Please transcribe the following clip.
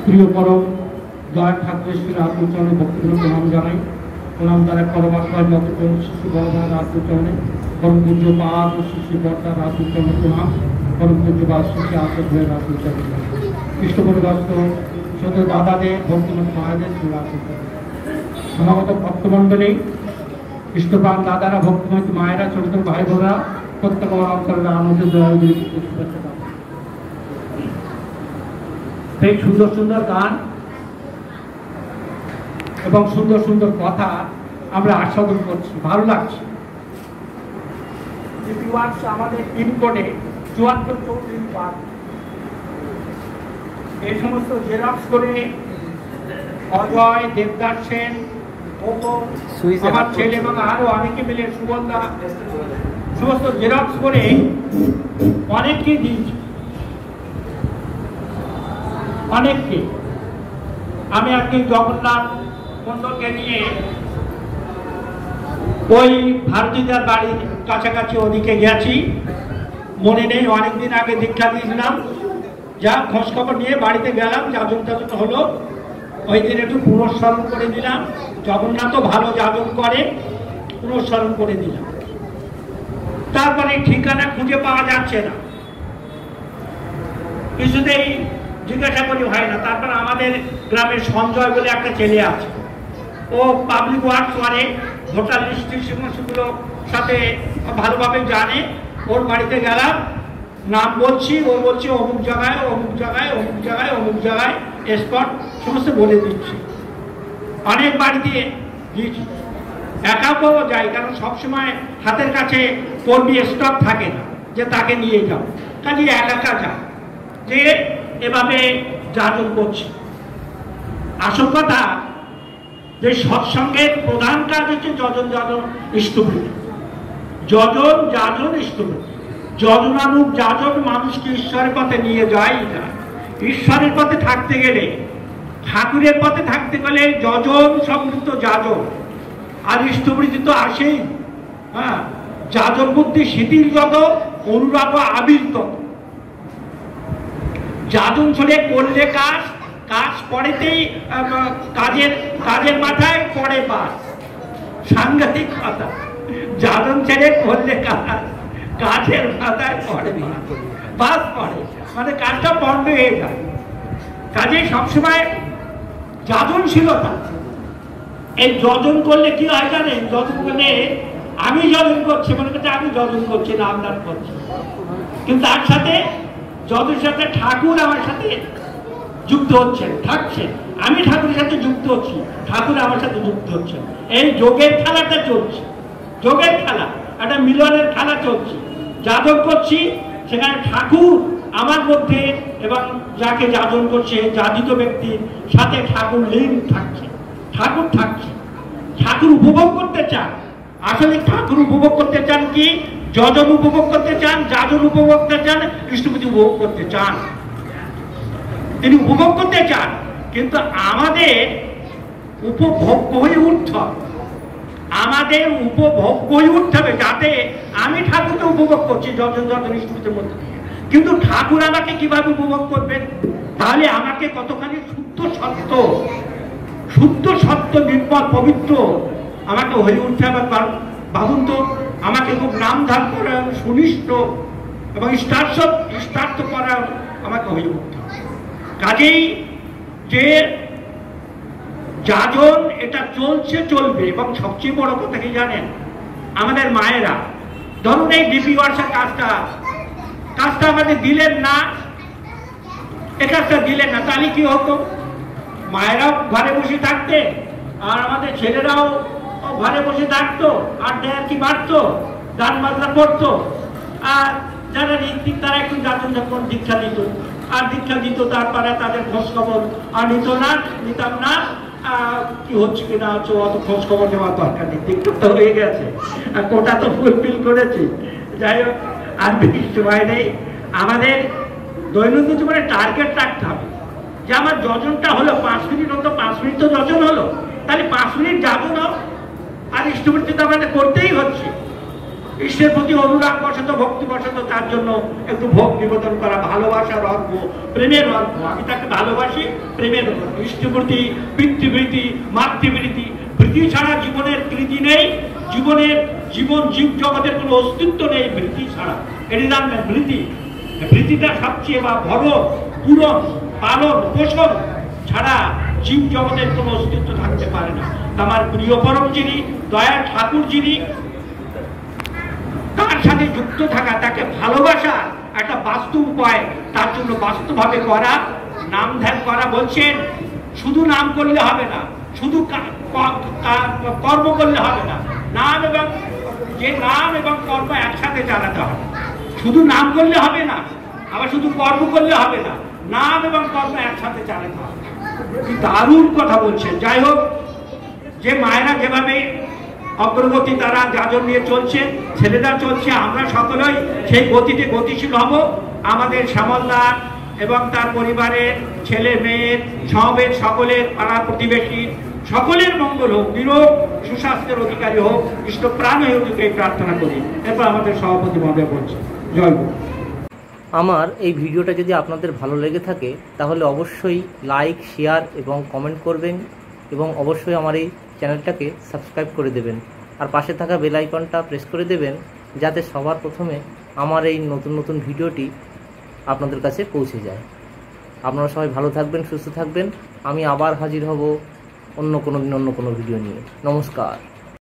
প্রিয় পরম দয়া ঠাকুরেশ্বরের আত্মচরণে ভক্তিপূর্ণ প্রণাম জানাই। প্রণাম দ্বারা পরমাত্মার যতক্ষণ শিশু বড়দার আত্মচরণে পরম পূজ্য পাদ ও শিশু বর্তার আত্মচরণে প্রণাম। পরম পূজ্য বা শিশু আত্মভয়ের আত্মচরণে খ্রিস্টপরিবাস্ত ছোট দাদাদের ভক্তিমত মায়েদের আত্মচরণ সমাগত ভক্তমণ্ডলী কৃষ্ণপ্রাণ দাদারা ভক্তিমত মায়েরা ছোট ছোট ভাই বোনরা প্রত্যেক অন্তরের আনন্দ সেই সুন্দর সুন্দর গান এবং সুন্দর সুন্দর কথা আমরা আস্বাদন করছি, ভালো লাগছে। আমাদের পিনকোডে 7434 এই সমস্ত জেরক্স করে অজয়, দেবদাস সেন, আমার ছেলে এবং আরো অনেকে মিলে সুবলদা সমস্ত জেরক্স করে অনেককে দিয়েছি, অনেককে। আমি আজকে জগন্নাথ মন্ডলকে নিয়ে ওই ভারতীয়দের বাড়ির কাছাকাছি ওদিকে গেছি, মনে নেই অনেকদিন আগে দীক্ষা দিয়েছিলাম, যা খোঁজ খবর নিয়ে বাড়িতে গেলাম, যাজন টাজন হলো, ওই দিন একটু পুনঃস্মরণ করে দিলাম। জগন্নাথও ভালো যাজন করে, পুনঃস্মরণ করে দিলাম। তারপরে ঠিকানা খুঁজে পাওয়া যাচ্ছে না, কিছুতেই জিজ্ঞাসা করি হয় না। তারপর আমাদের গ্রামের সঞ্জয় বলে একটা ছেলে আছে, ও পাবলিক ওয়ার্ক করে, ভোটার লিস্টের সমস্যাগুলো সাথে ভালোভাবে জানে। ওর বাড়িতে গেলাম, নাম বলছি, ও বলছে অমুক জায়গায় অমুক জায়গায় অমুক জায়গায় অমুক জায়গায় স্পট সমস্ত বলে দিচ্ছি। অনেক বাড়িতে দিয়েছি, একা পাওয়া যায়, কারণ সবসময় হাতের কাছে কর্মী স্টক থাকে না যে তাকে নিয়ে যাও, কাজে একা যায় যে এভাবে যাজন করছি। আসল কথা যে সৎসঙ্গের প্রধান কাজ হচ্ছে যজন যাজন ইষ্টবৃত্তি, যজন যাজন ইষ্টবৃত্তি। যজনানুক যাজন মানুষকে ঈশ্বরের পথে নিয়ে যায় না। ঈশ্বরের পথে থাকতে গেলে, ঠাকুরের পথে থাকতে গেলে যজন সমৃদ্ধ যাজন আর ইষ্টবৃত্তি তো আসেই। হ্যাঁ, যাজন বুদ্ধি শিথিল যত, অনুরাগ আবির তত। যাজন ছেড়ে করলে কাজ, কাজ পড়েতেই কাজের মাথায় পড়ে বাস। সাংঘাতিক কথা, যাজন ছেড়ে করলে কাজ, কাজের মাথায় পড়ে বাস পড়ে, মানে কাজটা বন্ধ হয়ে যায়। কাজে সবসময় যাজনশীলতা। এই যজন করলে কি হয় জানেন? যজন করলে আমি যজন করছি, মনে করছে আমি যজন করছি না, আমদান করছি, কিন্তু তার সাথে যজনের সাথে ঠাকুর আমার সাথে যুক্ত হচ্ছেন, থাকছেন। আমি ঠাকুরের সাথে যুক্ত হচ্ছি, ঠাকুর আমার সাথে যুক্ত হচ্ছেন। এই যোগের খেলাটা চলছে, যোগের খেলা, একটা মিলনের খেলা চলছে। যাজন করছি, সেখানে ঠাকুর আমার মধ্যে এবং যাকে যাজন করছে যাজিত ব্যক্তির সাথে ঠাকুর লিঙ্ক থাকছে, ঠাকুর থাকছে। ঠাকুর উপভোগ করতে চান। আসলে ঠাকুর উপভোগ করতে চান কি? যজন উপভোগ করতে চান, যাজন উপভোগ করতে চান, কৃষ্ণপতি উপভোগ করতে চান, তিনি উপভোগ করতে চান। কিন্তু আমাদের উপভোগ্য হয়ে উঠতে হবে, আমাদের উপভোগ্য হয়ে উঠতে হবে, যাতে আমি ঠাকুরকে উপভোগ করছি যজন যজন কৃষ্ণপতির মধ্যে দিয়ে। কিন্তু ঠাকুর আমাকে কিভাবে উপভোগ করবেন? তাহলে আমাকে কতখানি শুদ্ধ সত্য, শুদ্ধ সত্য, নির্মল পবিত্র আমাকে হয়ে উঠতে হবে। কারণ ভাবুন তো, আমাকে খুব নাম ধাম করা, সুনিষ্ঠ এবং ইষ্টার্থ করা আমাকে হয়ে উঠতে হবে। কাজেই যে যাজন এটা চলছে, চলবে। এবং সবচেয়ে বড় কথা কি জানেন? আমাদের মায়েরা ধরুন এই ডিপি ওয়ার্কসের কাজটা আমাদের দিলেন না, এ কাজটা দিলেন না, তাহলে কি হতো? মায়েরাও ঘরে বসে থাকতে, আর আমাদের ছেলেরাও ঘরে বসে থাকতো, আর দেয়ার কি বাড়তো, গান বাজনা করতো। আর যারা ঋত্বিক তারা একটু যাজন যখন দীক্ষা দিত, আর দীক্ষা দিত, তারপরে তাদের খোঁজ খবর আর নিতাম না, কি হচ্ছে কিনা হচ্ছে অত খোঁজ খবর নেওয়ার দরকার নেই, দীক্ষা তো হয়ে গেছে, আর কোটা তো ফুলফিল করেছি। যাই হোক, আর বেশি সময় নেই। আমাদের দৈনন্দিন জীবনে টার্গেট রাখতে হবে যে আমার যজনটা হলো 5 মিনিট, অন্তত 5 মিনিট তো যজন হলো, তাহলে 5 মিনিট যাজন হোক। আর ইষ্টবৃত্তি তো আমাদের করতেই হচ্ছে, ঈশ্বরের প্রতি অনুরাগ বশত, ভক্তি বশত তার জন্য একটু ভোগ নিবেদন করা, ভালোবাসার অর্ঘ, প্রেমের অর্ঘ। আমি তাকে ভালোবাসি, প্রেমের অর্ঘ। ইষ্টবৃত্তি, পিতৃবৃত্তি, মাতৃবৃত্তি, বৃত্তি ছাড়া জীবনের কৃতি নেই, জীবন জীব জগতের কোনো অস্তিত্ব নেই বৃত্তি ছাড়া। এটি জানবেন, বৃত্তিটা সবচেয়ে বা বড় পূরণ, পালন, পোষণ ছাড়া জীব জগতের কোনো অস্তিত্ব থাকতে পারে না। আমার প্রিয় পরম যিনি, দয়ার ঠাকুর যিনি, তার সাথে যুক্ত থাকা, তাকে ভালোবাসা একটা বাস্তব উপায়, তার জন্য বাস্তবভাবে করা, নাম ধ্যান করা। বলছেন শুধু নাম করলে হবে না, শুধু কর্ম করলে হবে না, নাম এবং কর্ম একসাথে চালাতে হবে। শুধু নাম করলে হবে না, আবার শুধু কর্ম করলে হবে না, নাম এবং কর্ম একসাথে চালাতে হবে। কি দারুণ কথা বলছেন। যাই হোক, যে মায়েরা যেভাবে অগ্রগতি তারা গাজন নিয়ে চলছে, ছেলেরা চলছে, আমরা সকলেই সেই গতিতে গতিশীল হব। আমাদের শ্যামলদা এবং তার পরিবারের ছেলে মেয়ের, সমাবেশ সকলের, পাড়া প্রতিবেশী সকলের মঙ্গল হোক, নিরোগ সুস্বাস্থ্যের অধিকারী হোক, কৃষ্ণ প্রাণ হয়ে উঠুক, এই প্রার্থনা করি। এরপর আমাদের সভাপতি মহোদয় বলছে, জয় গুরু। আমার এই ভিডিওটা যদি আপনাদের ভালো লেগে থাকে তাহলে অবশ্যই লাইক, শেয়ার এবং কমেন্ট করবেন, এবং অবশ্যই আমার এই চ্যানেলটাকে সাবস্ক্রাইব করে দেবেন, আর পাশে থাকা বেল আইকনটা প্রেস করে দেবেন, যাতে সবার প্রথমে আমার এই নতুন নতুন ভিডিওটি আপনাদের কাছে পৌঁছে যায়। আপনারা সবাই ভালো থাকবেন, সুস্থ থাকবেন। আমি আবার হাজির হব অন্য কোনো দিন অন্য কোনো ভিডিও নিয়ে। নমস্কার।